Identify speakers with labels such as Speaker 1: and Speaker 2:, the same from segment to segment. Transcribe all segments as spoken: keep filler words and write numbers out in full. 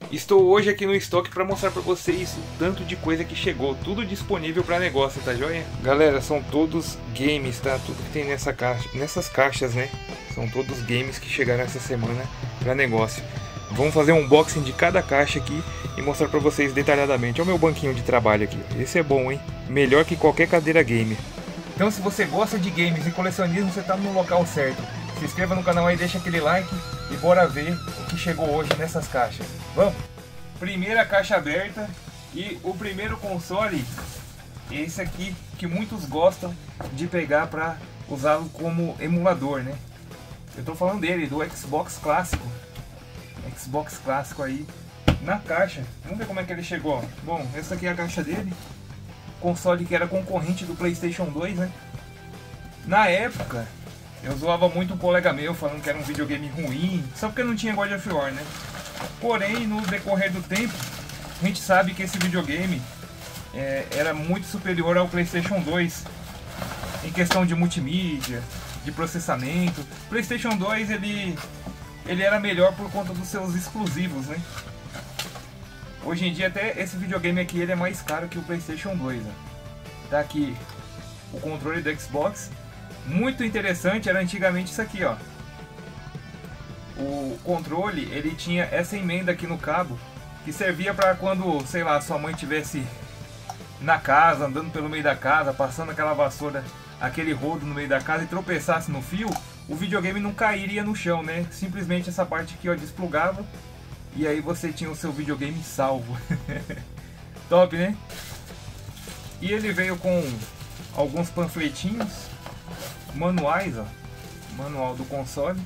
Speaker 1: Estou hoje aqui no estoque para mostrar para vocês o tanto de coisa que chegou, tudo disponível para negócio, tá joia? Galera, são todos games, tá? Tudo que tem nessa caixa, nessas caixas, né? São todos games que chegaram essa semana para negócio. Vamos fazer um unboxing de cada caixa aqui e mostrar para vocês detalhadamente. Olha o meu banquinho de trabalho aqui. Esse é bom, hein? Melhor que qualquer cadeira gamer. Então, se você gosta de games e colecionismo, você tá no local certo. Se inscreva no canal aí, deixa aquele like e bora ver o que chegou hoje nessas caixas. Vamos! Primeira caixa aberta e o primeiro console, esse aqui que muitos gostam de pegar para usá-lo como emulador, né? Eu tô falando dele, do Xbox clássico. Xbox clássico aí na caixa. Vamos ver como é que ele chegou. Bom, essa aqui é a caixa dele. Console que era concorrente do PlayStation dois, né? Na época eu zoava muito um colega meu falando que era um videogame ruim, só porque não tinha God of War, né? Porém, no decorrer do tempo, a gente sabe que esse videogame é, era muito superior ao PlayStation dois em questão de multimídia, de processamento. O PlayStation dois ele, ele era melhor por conta dos seus exclusivos, né? Hoje em dia até esse videogame aqui ele é mais caro que o PlayStation dois. Ó. Tá aqui o controle do Xbox. Muito interessante, era antigamente isso aqui, ó. O controle, ele tinha essa emenda aqui no cabo, que servia para quando, sei lá, sua mãe estivesse na casa, andando pelo meio da casa, passando aquela vassoura, aquele rodo no meio da casa e tropeçasse no fio, o videogame não cairia no chão, né? Simplesmente essa parte aqui, ó, desplugava e aí você tinha o seu videogame salvo. Top, né? E ele veio com alguns panfletinhos, manuais, ó, manual do console.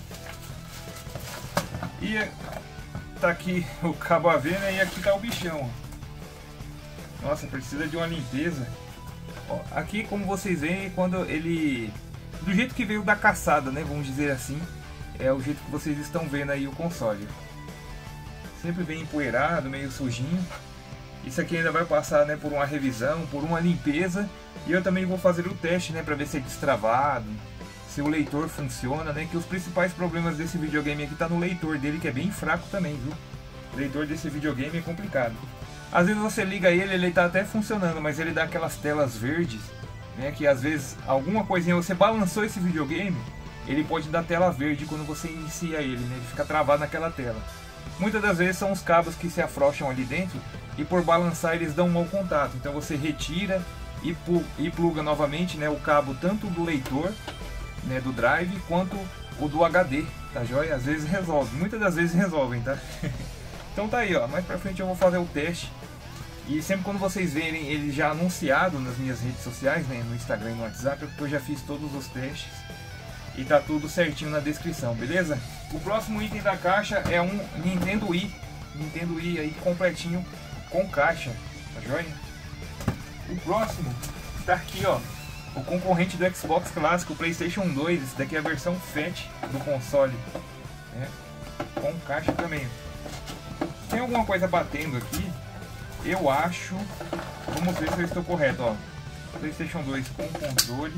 Speaker 1: E tá aqui o cabo A V, né? E aqui tá o bichão. Nossa, precisa de uma limpeza. Ó, aqui, como vocês veem, quando ele... do jeito que veio da caçada, né? Vamos dizer assim. É o jeito que vocês estão vendo aí o console. Sempre vem empoeirado, meio sujinho. Isso aqui ainda vai passar, né, por uma revisão, por uma limpeza. E eu também vou fazer o teste, né? Pra ver se é destravado, se o leitor funciona, né? Que os principais problemas desse videogame aqui tá no leitor dele, que é bem fraco também, viu? O leitor desse videogame é complicado. Às vezes você liga ele, ele tá até funcionando, mas ele dá aquelas telas verdes, né? Que às vezes alguma coisinha, você balançou esse videogame, ele pode dar tela verde quando você inicia ele, né? Ele fica travado naquela tela. Muitas das vezes são os cabos que se afrouxam ali dentro e por balançar eles dão um mau contato. Então você retira e, e pluga novamente, né? O cabo tanto do leitor, né, do drive, quanto o do H D, tá joia? Às vezes resolve, muitas das vezes resolvem, tá? Então tá aí, ó, mais pra frente eu vou fazer o teste. E sempre quando vocês verem ele já anunciado nas minhas redes sociais, né, no Instagram e no WhatsApp, é porque eu já fiz todos os testes e tá tudo certinho na descrição, beleza? O próximo item da caixa é um Nintendo Wii, Nintendo Wii aí completinho com caixa, tá joia? O próximo tá aqui, ó, o concorrente do Xbox clássico, o PlayStation dois. Esse daqui é a versão Fat do console, né? Com caixa também. Tem alguma coisa batendo aqui? Eu acho. Vamos ver se eu estou correto, ó. PlayStation dois com controle.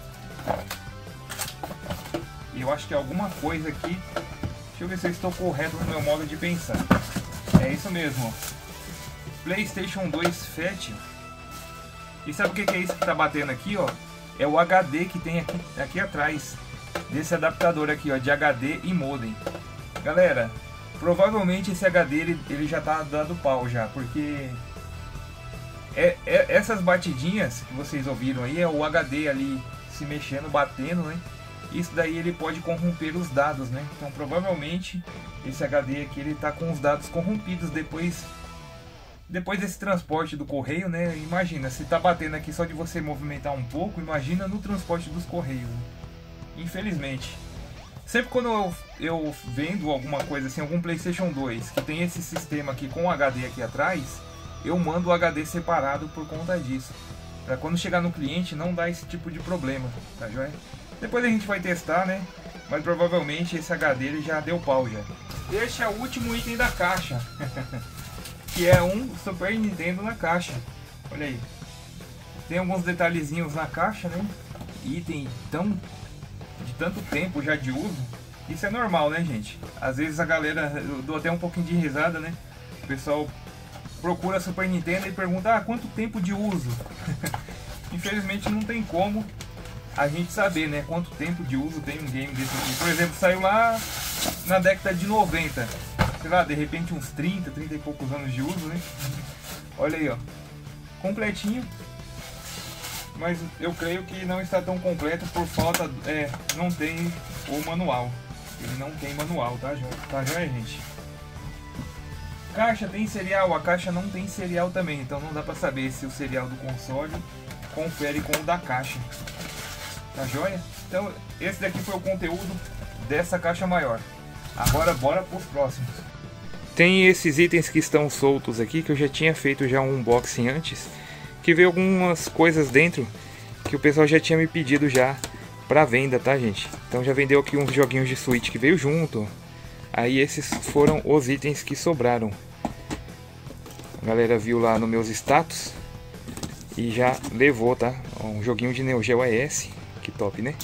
Speaker 1: E eu acho que é alguma coisa aqui. Deixa eu ver se eu estou correto no meu modo de pensar. É isso mesmo, ó. PlayStation dois Fat. E sabe o que é isso que tá batendo aqui, ó? É o H D que tem aqui, aqui atrás desse adaptador aqui, ó, de H D e modem. Galera, provavelmente esse H D ele, ele já tá dando pau já, porque é, é, essas batidinhas que vocês ouviram aí é o H D ali se mexendo, batendo, né? Isso daí ele pode corromper os dados, né? Então provavelmente esse H D aqui ele tá com os dados corrompidos depois Depois desse transporte do correio, né? Imagina, se tá batendo aqui só de você movimentar um pouco, imagina no transporte dos correios. Né? Infelizmente. Sempre quando eu, eu vendo alguma coisa assim, algum PlayStation dois, que tem esse sistema aqui com o H D aqui atrás, eu mando o H D separado por conta disso. Pra quando chegar no cliente não dar esse tipo de problema, tá joia? Depois a gente vai testar, né? Mas provavelmente esse H D ele já deu pau já. Este é o último item da caixa. Que é um Super Nintendo na caixa. Olha aí. Tem alguns detalhezinhos na caixa, né? Item tão de tanto tempo já de uso. Isso é normal, né, gente? Às vezes a galera, eu dou até um pouquinho de risada, né? pessoal procura Super Nintendo e pergunta, ah, quanto tempo de uso? Infelizmente não tem como a gente saber, né, quanto tempo de uso tem um game desse aqui. Por exemplo, saiu lá na década de noventa, sei lá, de repente uns trinta, trinta e poucos anos de uso, né? Olha aí, ó, completinho, mas eu creio que não está tão completo por falta, é, não tem o manual, ele não tem manual, tá, joia? Tá, joia, gente? Caixa tem serial, a caixa não tem serial também, então não dá pra saber se o serial do console confere com o da caixa. Tá joia? Então esse daqui foi o conteúdo dessa caixa maior. Agora bora pros próximos. Tem esses itens que estão soltos aqui, que eu já tinha feito já um unboxing antes, que veio algumas coisas dentro que o pessoal já tinha me pedido já pra venda, tá, gente? Então já vendeu aqui uns joguinhos de Switch que veio junto. Aí esses foram os itens que sobraram. A galera viu lá nos meus status e já levou, tá? Um joguinho de Neo Geo A S. Que top, né?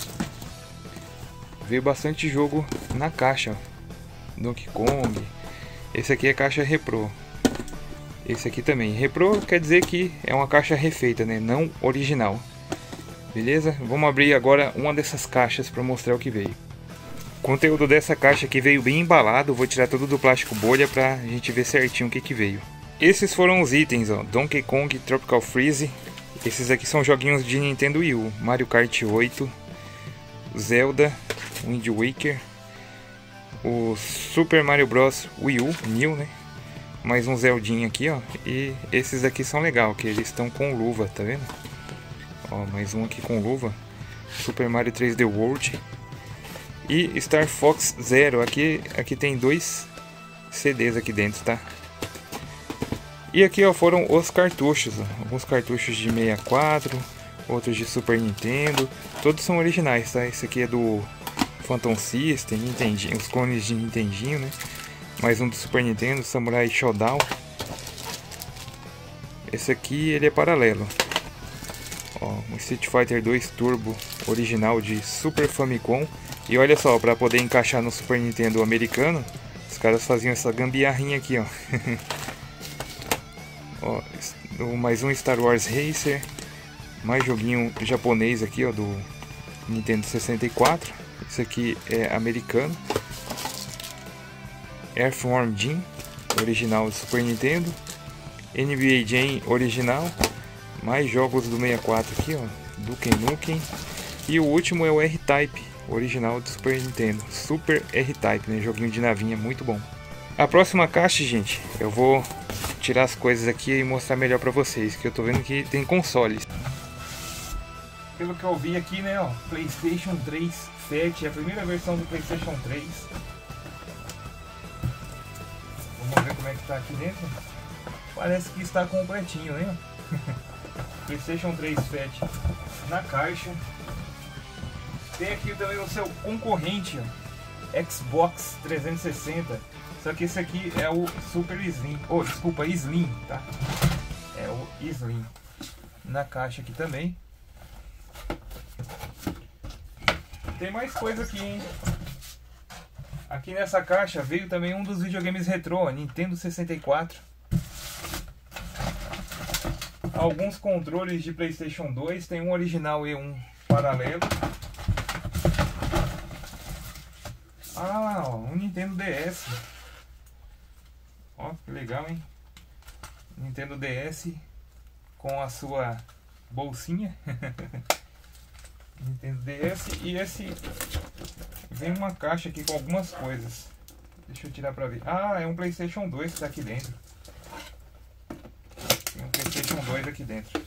Speaker 1: Veio bastante jogo na caixa, ó. Donkey Kong. Esse aqui é caixa repro. Esse aqui também. Repro quer dizer que é uma caixa refeita, né? Não original. Beleza? Vamos abrir agora uma dessas caixas para mostrar o que veio. O conteúdo dessa caixa aqui veio bem embalado. Vou tirar tudo do plástico bolha pra gente ver certinho o que que veio. Esses foram os itens, ó. Donkey Kong Tropical Freeze. Esses aqui são joguinhos de Nintendo Wii U. Mario Kart oito, Zelda, Wind Waker, o Super Mario Bros. Wii U, New, né? Mais um Zeldinha aqui, ó. E esses aqui são legais, que eles estão com luva, tá vendo? Ó, mais um aqui com luva. Super Mario três D World. E Star Fox Zero. Aqui, aqui tem dois C Ds aqui dentro, tá? E aqui, ó, foram os cartuchos, ó. Alguns cartuchos de sessenta e quatro, outros de Super Nintendo. Todos são originais, tá? Esse aqui é do Phantom System, Nintendinho, os clones de Nintendinho, né? Mais um do Super Nintendo, Samurai Shodown. Esse aqui, ele é paralelo. Ó, um Street Fighter dois Turbo original de Super Famicom. E olha só, para poder encaixar no Super Nintendo americano, os caras faziam essa gambiarrinha aqui, ó. Ó, mais um Star Wars Racer. Mais joguinho japonês aqui, ó, do Nintendo sessenta e quatro. Esse aqui é americano. Earthworm Jim, original do Super Nintendo. N B A Jam original. Mais jogos do sessenta e quatro aqui, ó. Duke Nukem. E o último é o R-Type, original do Super Nintendo. Super R-Type, né? Joguinho de navinha, muito bom. A próxima caixa, gente, eu vou tirar as coisas aqui e mostrar melhor pra vocês, que eu tô vendo que tem consoles. Pelo que eu vi aqui, né, ó, PlayStation três Fat, a primeira versão do PlayStation três. Vamos ver como é que tá aqui dentro. Parece que está completinho, né? PlayStation três Fat na caixa. Tem aqui também o seu concorrente, ó, Xbox trezentos e sessenta. Só que esse aqui é o Super Slim. Oh, desculpa, Slim, tá? É o Slim. Na caixa aqui também. Tem mais coisa aqui, hein? Aqui nessa caixa veio também um dos videogames retrô, Nintendo sessenta e quatro. Alguns controles de PlayStation dois. Tem um original e um paralelo. Ah, ó, um Nintendo D S. Ó, que legal, hein? Nintendo D S com a sua bolsinha. Nintendo D S. E esse vem uma caixa aqui com algumas coisas. Deixa eu tirar pra ver. Ah, é um PlayStation dois que tá aqui dentro. Tem um PlayStation dois aqui dentro.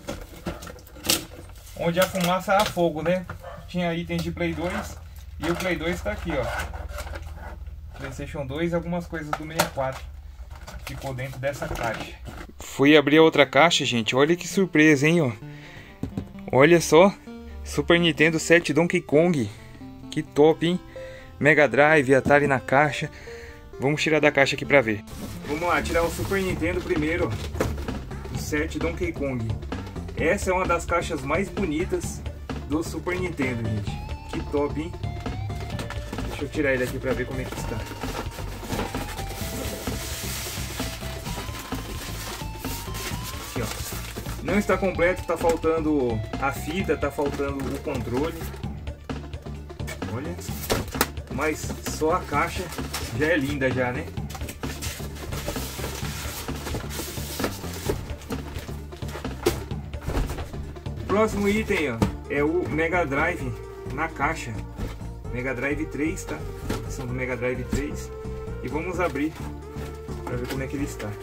Speaker 1: Onde a fumaça há fogo, né? Tinha itens de Play dois. E o Play dois tá aqui, ó. PlayStation dois e algumas coisas do sessenta e quatro. Ficou dentro dessa caixa. Fui abrir a outra caixa, gente. Olha que surpresa, hein, ó. Olha só. Super Nintendo sete Donkey Kong. Que top, hein? Mega Drive, Atari na caixa. Vamos tirar da caixa aqui pra ver. Vamos lá, tirar o Super Nintendo primeiro. O sete Donkey Kong. Essa é uma das caixas mais bonitas do Super Nintendo, gente. Que top, hein? Deixa eu tirar ele aqui pra ver como é que está. Aqui, ó. Não está completo, tá faltando a fita, tá faltando o controle. Olha. Mas só a caixa já é linda já, né? Próximo item, ó, é o Mega Drive na caixa. Mega Drive três, tá? São do Mega Drive três. E vamos abrir para ver como é que ele está.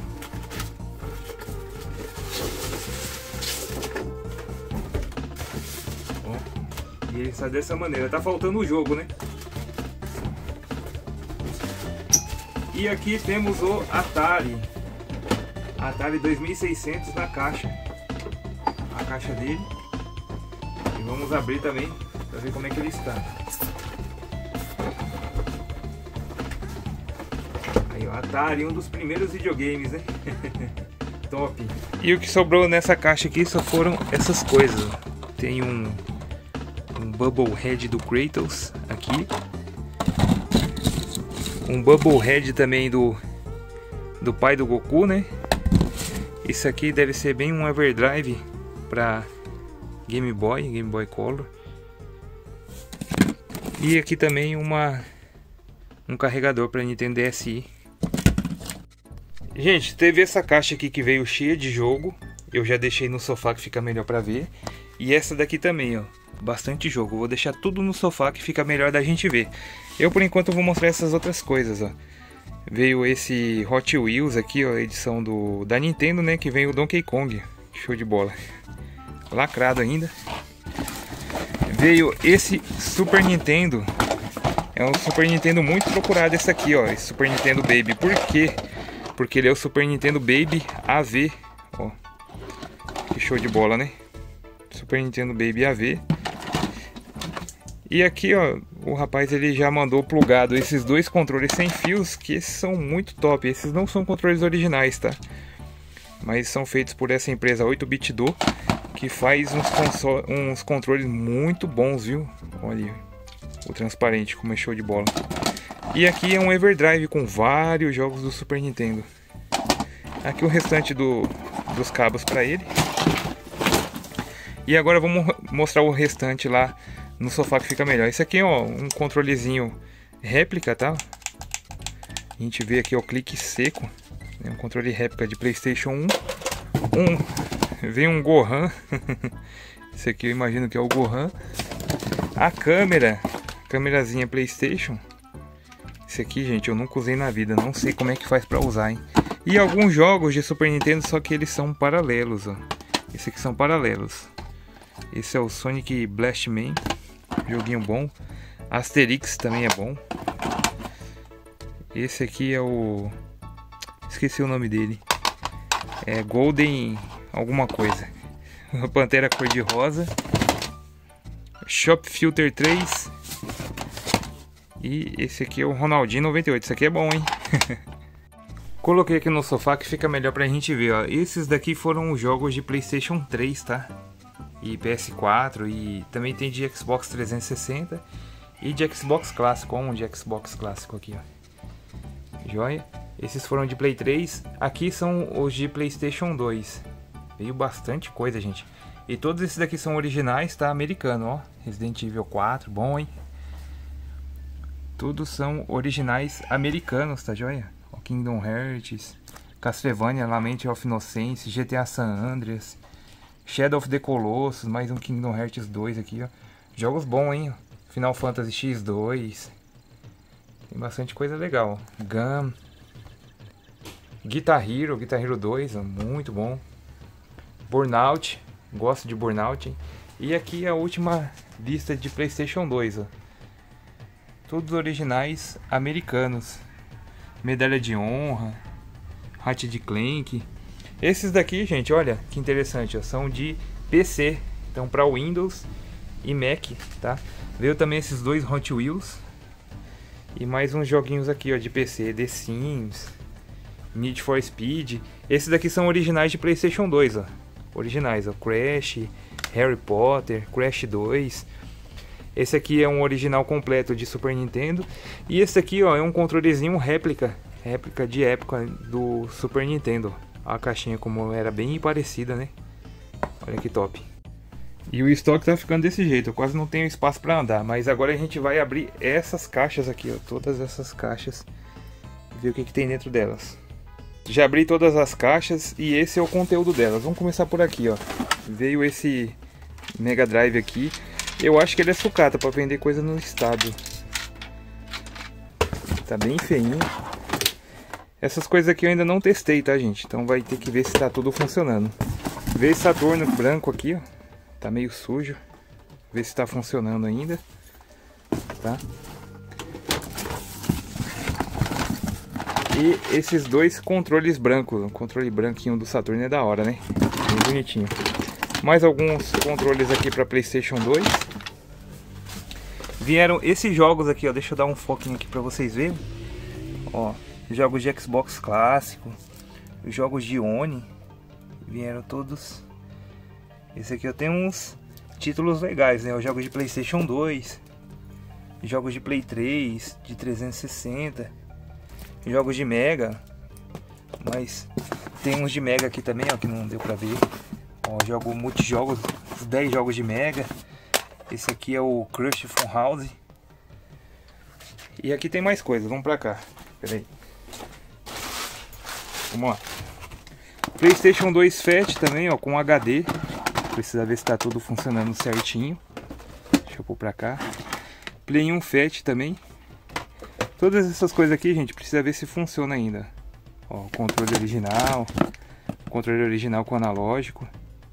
Speaker 1: Ó, e ele está dessa maneira. Tá faltando o jogo, né? E aqui temos o Atari. Atari dois mil e seiscentos na caixa. A caixa dele. E vamos abrir também para ver como é que ele está. Aí, o Atari, um dos primeiros videogames, né? Top. E o que sobrou nessa caixa aqui só foram essas coisas. Tem um, um Bubble Head do Kratos aqui. Um Bubble Head também do, do pai do Goku, né? Isso aqui deve ser bem um Everdrive para Game Boy, Game Boy Color. E aqui também uma um carregador para Nintendo D S i. Gente, teve essa caixa aqui que veio cheia de jogo. Eu já deixei no sofá que fica melhor para ver. E essa daqui também, ó, bastante jogo. Vou deixar tudo no sofá que fica melhor da gente ver. Eu por enquanto vou mostrar essas outras coisas, ó. Veio esse Hot Wheels aqui, ó, edição do da Nintendo, né, que vem o Donkey Kong. Show de bola. Lacrado ainda. Veio esse Super Nintendo. É um Super Nintendo muito procurado esse aqui, ó, esse Super Nintendo Baby. Por quê? Porque ele é o Super Nintendo Baby A V, ó. Que show de bola, né? Super Nintendo Baby A V. E aqui, ó, o rapaz ele já mandou plugado esses dois controles sem fios, que esses são muito top. Esses não são controles originais, tá? Mas são feitos por essa empresa oito bit do, que faz uns, uns controles muito bons, viu? Olha o transparente, como é show de bola. E aqui é um Everdrive com vários jogos do Super Nintendo. Aqui o restante do, dos cabos para ele. E agora vamos mostrar o restante lá no sofá que fica melhor. Esse aqui é, ó, um controlezinho réplica, tá? A gente vê aqui o clique seco. É um controle réplica de PlayStation um. um vem um Gohan. Esse aqui eu imagino que é o Gohan. A câmera, câmerazinha PlayStation. Esse aqui, gente, eu nunca usei na vida. Não sei como é que faz pra usar, hein? E alguns jogos de Super Nintendo, só que eles são paralelos, ó. Esse aqui são paralelos. Esse é o Sonic Blast Man. Joguinho bom. Asterix também é bom. Esse aqui é o... esqueci o nome dele. É Golden alguma coisa. Pantera cor-de-rosa. Shop Filter três. E esse aqui é o Ronaldinho noventa e oito. Esse aqui é bom, hein? Coloquei aqui no sofá que fica melhor pra gente ver, ó. Esses daqui foram os jogos de PlayStation três, tá? E P S quatro. E também tem de Xbox trezentos e sessenta. E de Xbox clássico. Olha um de Xbox clássico aqui, ó. Joia? Esses foram de Play três. Aqui são os de PlayStation dois. Veio bastante coisa, gente. E todos esses daqui são originais, tá? Americano, ó. Resident Evil quatro, bom, hein? Todos são originais americanos, tá joia? O Kingdom Hearts, Castlevania, Lament of Innocence, G T A San Andreas, Shadow of the Colossus, mais um Kingdom Hearts dois aqui, ó. Jogos bons, hein? Final Fantasy X dois. Tem bastante coisa legal. Gun. Guitar Hero, Guitar Hero dois, ó, muito bom. Burnout, gosto de Burnout, hein? E aqui a última lista de PlayStation dois, ó. Todos originais americanos. Medalha de honra, Ratchet and Clank. Esses daqui, gente, olha que interessante, ó, são de P C. Então para Windows e Mac, tá? Veio também esses dois Hot Wheels. E mais uns joguinhos aqui, ó, de P C, The Sims, Need for Speed. Esses daqui são originais de PlayStation dois, ó. Originais, ó, Crash, Harry Potter, Crash dois. Esse aqui é um original completo de Super Nintendo. E esse aqui, ó, é um controlezinho réplica, réplica de época do Super Nintendo. a caixinha como era bem parecida, né? Olha que top. E o estoque tá ficando desse jeito, eu quase não tenho espaço para andar. Mas agora a gente vai abrir essas caixas aqui, ó. Todas essas caixas. Ver o que, que tem dentro delas. Já abri todas as caixas e esse é o conteúdo delas. Vamos começar por aqui, ó. Veio esse Mega Drive aqui. Eu acho que ele é sucata para vender coisa no estado. Tá bem feinho. Essas coisas aqui eu ainda não testei, tá, gente? Então vai ter que ver se tá tudo funcionando. Veio esse Saturno branco aqui, ó. Tá meio sujo. Ver se tá funcionando ainda. Tá? E esses dois controles brancos. O controle branquinho do Saturno é da hora, né? Bem bonitinho. Mais alguns controles aqui para PlayStation dois. Vieram esses jogos aqui, ó. Deixa eu dar um foquinho aqui para vocês verem. Ó, jogos de Xbox clássico, jogos de Oni. Vieram todos. Esse aqui eu tenho uns títulos legais, né? Os jogos de PlayStation dois, jogos de Play três, de trezentos e sessenta, jogos de Mega. Mas tem uns de Mega aqui também, ó, que não deu pra ver. Ó, jogo multijogos, os dez jogos de Mega. Esse aqui é o Crush Fun House. E aqui tem mais coisas, vamos pra cá. Pera aí. Vamos lá. PlayStation dois Fat também, ó, com H D. Precisa ver se tá tudo funcionando certinho. Deixa eu pôr pra cá. Play um Fat também. Todas essas coisas aqui, gente, precisa ver se funciona ainda. Ó, controle original. Controle original com analógico.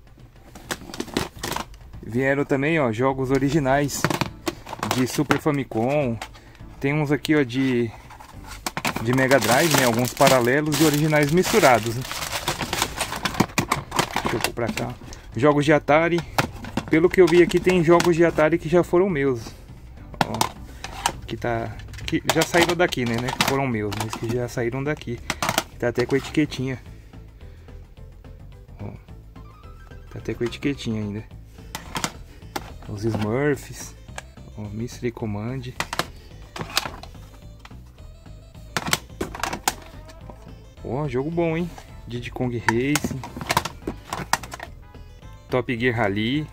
Speaker 1: Vieram também, ó, jogos originais de Super Famicom. Tem uns aqui, ó, de de Mega Drive, né? Alguns paralelos e originais misturados, né? Deixa eu pôr pra cá. Jogos de Atari. Pelo que eu vi aqui, tem jogos de Atari que já foram meus. Ó, que tá, que já saíram daqui, né? Que foram meus, mas que já saíram daqui. Tá até com a etiquetinha. Ó, tá até com a etiquetinha ainda. Os Smurfs. Ó, Mystery Command. Ó, jogo bom, hein? Diddy Kong Racing. Top Gear Rally.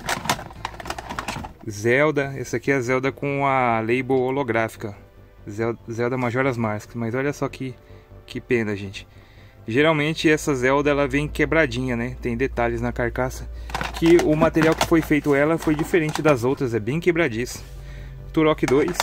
Speaker 1: Zelda. Essa aqui é a Zelda com a label holográfica. Zelda, Zelda Majora's Mask. Mas olha só que, que pena, gente. Geralmente essa Zelda ela vem quebradinha, né? Tem detalhes na carcaça. Que o material que foi feito ela foi diferente das outras. É bem quebradiço. Turok dois.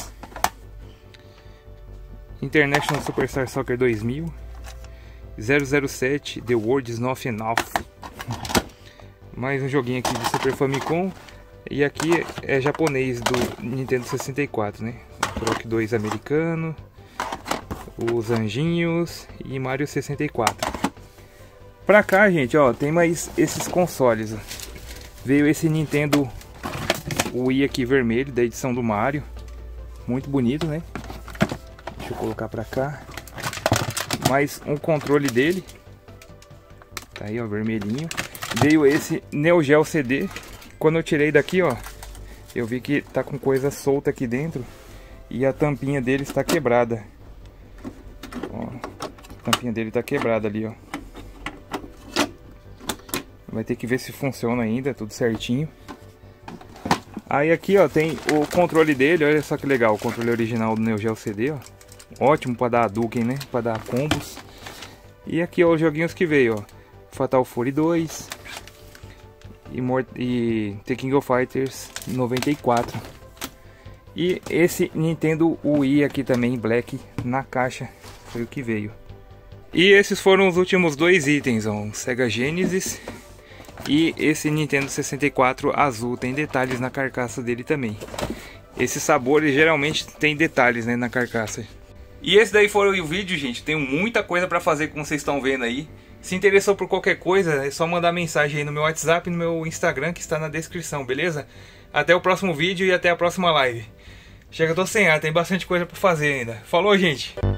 Speaker 1: International Superstar Soccer dois mil. zero zero sete The World is Not Enough. Mais um joguinho aqui de Super Famicom. E aqui é japonês do Nintendo sessenta e quatro, né? O Turok dois americano. Os Anjinhos e Mario sessenta e quatro. Pra cá, gente, ó, tem mais esses consoles. Veio esse Nintendo Wii aqui vermelho, da edição do Mario. Muito bonito, né? Deixa eu colocar pra cá. Mais um controle dele. Tá aí, ó, vermelhinho. Veio esse Neo Geo C D. Quando eu tirei daqui, ó, eu vi que tá com coisa solta aqui dentro. E a tampinha dele está quebrada. Ó, a tampinha dele tá quebrada ali, ó. Vai ter que ver se funciona ainda, tudo certinho. Aí aqui, ó, tem o controle dele. Olha só que legal, o controle original do Neo Geo C D, ó. Ótimo para dar Hadouken, né? Para dar combos. E aqui, ó, os joguinhos que veio, ó. Fatal Fury dois. E, Mort e The King of Fighters noventa e quatro. E esse Nintendo Wii aqui também, Black, na caixa. Foi o que veio. E esses foram os últimos dois itens, ó. Um Sega Genesis e esse Nintendo sessenta e quatro azul. Tem detalhes na carcaça dele também. Esses sabores geralmente tem detalhes, né, na carcaça. E esse daí foi o vídeo, gente. Tenho muita coisa pra fazer, como vocês estão vendo aí. Se interessou por qualquer coisa, é só mandar mensagem aí no meu WhatsApp e no meu Instagram, que está na descrição, beleza? Até o próximo vídeo e até a próxima live. Chega, eu tô sem ar, tem bastante coisa pra fazer ainda. Falou, gente!